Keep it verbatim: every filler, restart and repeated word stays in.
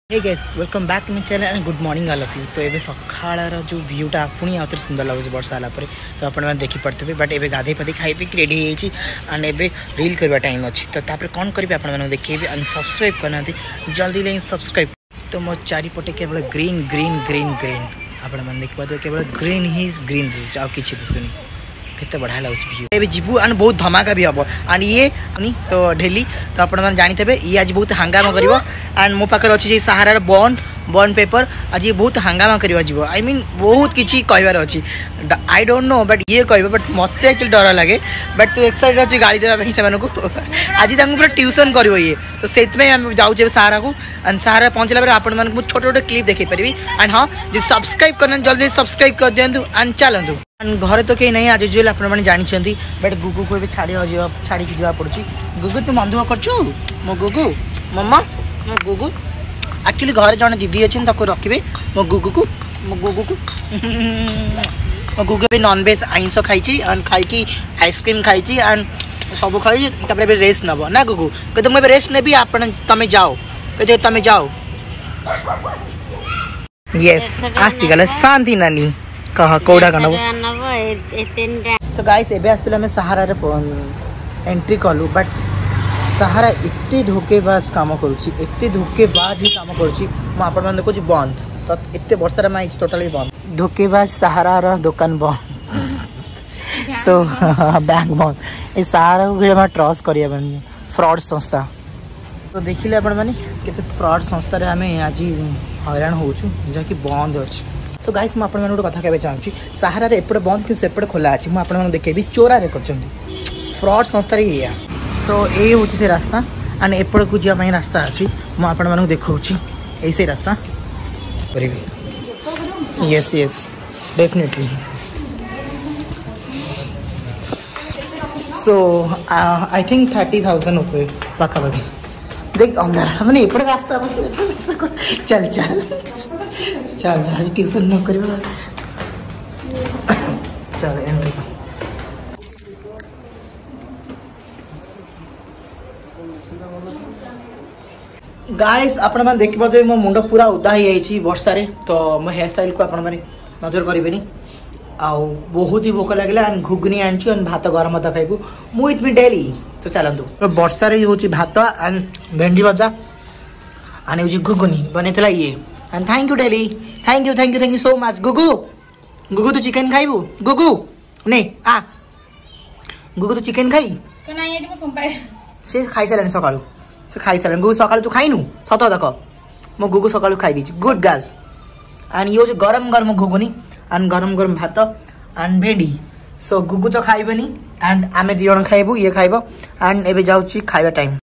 Hey guys welcome back to my channel and good morning all of you. तो ये सकाळर जो व्यूटा पुणी आउे सुंदर लगे वर्षा है तो आपने देखी पारे बट ए गाधे पाधे खाई पी रेडी एंड एवं रील करवा टाइम अच्छी तो तापर कौन करेंगे आपको देखिए एंड सब्सक्राइब करना जल्दी लाइन सब्सक्राइब। तो मो चारिपटे केवल ग्रीन ग्रीन ग्रीन ग्रीन आपने देखिए केवल ग्रीन ही ग्रीन दिशा आउ किसी दिशुनी केते बढ़िया लगे भी जीवु एंड बहुत धमाका भी हम एंड ये तो डेली तो आप जानते ये आज बहुत हंगामा कर एंड मो पाखे अच्छी सहारा बॉन्ड बॉन्ड पेपर आज ये बहुत हंगामा करवा जीव आई मीन बहुत किसी कहबार अच्छी आई डोंट नो बट ये कह बट मत एक्चुअली डर लगे बट तो एक्साइटेड अच्छी गाड़ी देवाई से आज पूरा ट्यूशन कर ये तो से जाऊे सहारा को एंड सहारा पहुँचला पर आप छोटे छोटे क्लिप देखी पारि एंड हाँ जो सब्सक्राइब करना जल्दी सब्सक्राइब कर दिंतु एंड चलतु एंड घर तो कहीं नहीं आज यूजुअल आपने जानते बट गुगु को छाड़ी छाड़ी जावा पड़ी। गुगु तू मन दुख कर मो गुगु मम्मा मो गुगु एक्चुअली घर जन दीदी अच्छे रखिए मो गुगु को मो गुगु को मो गुगु भी नॉनवेज आइंस खाई एंड खाई आइसक्रीम खाई एंड सब खाई रेस्ट नब ना गुगु कहते मुझे रेस्ट नेबी आप तुम जाओ कहते तुम जाओ यस आसीगला शांति नानी कह कौड़ा कनब सो गाइस एबे आस्तिला में सहारा रे एंट्री कलु बट सहारा एते धोकेबाज काम करूची एते धोकेबाज ही काम करूची म आपन मन देखो बंद तो एते वर्षा रे माई टोटली बंद धोकेबाज सहारा रा दुकान बंद सो बैंक बंद ए सहारा को हम ट्रस्ट करिया बन फ्रॉड संस्था तो देखिले आपन माने केते फ्रॉड संस्था रे हमें आज हैरान होचु जा कि बंद अछि। सो गाइस मैं आपन गोटे कथा कहना चाहूँगी सहारा रे एपटे बंद कि सेपटे खोला अच्छी मुझे आपको देखेबी चोरा रे कर फ्रॉड संस्था ये सो ये हूँ से रास्ता एंड एपट को जावाई रास्ता अच्छी मुझे आपको देखा ऐसे रास्ता करी yes yes definitely so I think thirty thousand रुपये पाखापाखि देख अंधार मैंने एपटे रास्ता चल चल चल आज ट्यूशन न कर चल एंट्री गाइस आपण मैंने देखी पाते मो मुंड पूरा उदा हो जाइए वर्षा रे तो मो हेयर स्टाइल को आपण मैंने नजर करेंगे आउ बहुत ही भोक लगे एंड घुगनी आनी एंड भात गरम भात खाइबू मु इट मी डेली तो चलतु तो वर्षा रे हूँ भात एंड भेंडी भजा एंड हूँ घुगनी बनता ये and thank you daily thank you thank you thank you so much. गुगु गुगु तू चिकन खाइबू गुगु नहीं आ गुगु तू चिकन खाई से खाई सारे सका से खाई सारे गुगु सका तू खाइनु सत देख मो गुगु सका खाई दी गुड गर्ल एंड ये गरम गरम घुगुनी एंड गरम गरम भात एंड भेंडी सो गुगु तो खाइबनी एंड आमे दी जण खाइबू ये खाइबो एंड एबे जाउची खाइबा टाइम।